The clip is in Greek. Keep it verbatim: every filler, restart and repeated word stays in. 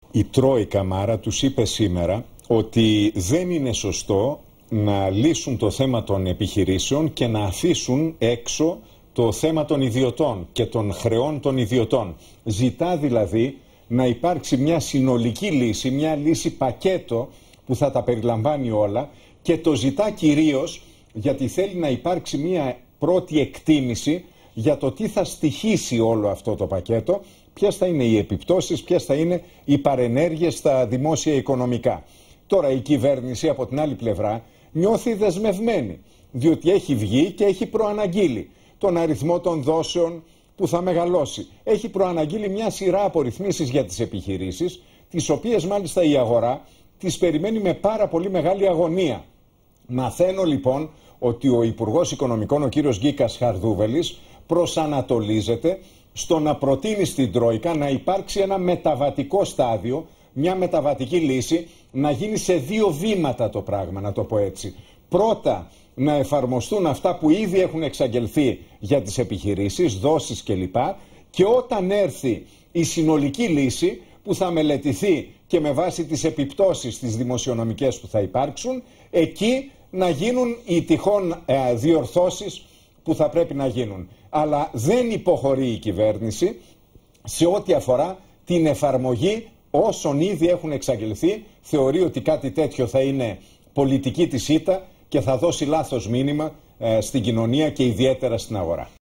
Η Τρόικα, Μάρα, τους είπε σήμερα ότι δεν είναι σωστό να λύσουν το θέμα των επιχειρήσεων και να αφήσουν έξω το θέμα των ιδιωτών και των χρεών των ιδιωτών. Ζητά δηλαδή να υπάρξει μια συνολική λύση, μια λύση πακέτο που θα τα περιλαμβάνει όλα, και το ζητά κυρίως γιατί θέλει να υπάρξει μια πρώτη εκτίμηση για το τι θα στοιχήσει όλο αυτό το πακέτο, ποιες θα είναι οι επιπτώσεις, ποιες θα είναι οι παρενέργειες στα δημόσια οικονομικά. Τώρα η κυβέρνηση από την άλλη πλευρά νιώθει δεσμευμένη, διότι έχει βγει και έχει προαναγγείλει τον αριθμό των δόσεων που θα μεγαλώσει. Έχει προαναγγείλει μια σειρά από ρυθμίσεις για τις επιχειρήσεις, τις οποίες μάλιστα η αγορά τις περιμένει με πάρα πολύ μεγάλη αγωνία. Μαθαίνω λοιπόν ότι ο Υπουργός Οικονομικών, ο κύριος Γκίκας Χαρδούβελης, προσανατολίζεται στο να προτείνει στην Τρόικα να υπάρξει ένα μεταβατικό στάδιο, μια μεταβατική λύση, να γίνει σε δύο βήματα το πράγμα, να το πω έτσι. Πρώτα, να εφαρμοστούν αυτά που ήδη έχουν εξαγγελθεί για τις επιχειρήσεις, δόσεις κλπ. Και όταν έρθει η συνολική λύση που θα μελετηθεί και με βάση τις επιπτώσεις τις δημοσιονομικές που θα υπάρξουν, εκεί να γίνουν οι τυχόν ε, διορθώσεις που θα πρέπει να γίνουν. Αλλά δεν υποχωρεί η κυβέρνηση σε ό,τι αφορά την εφαρμογή όσων ήδη έχουν εξαγγελθεί. Θεωρεί ότι κάτι τέτοιο θα είναι πολιτική της ήττα και θα δώσει λάθος μήνυμα ε, στην κοινωνία και ιδιαίτερα στην αγορά.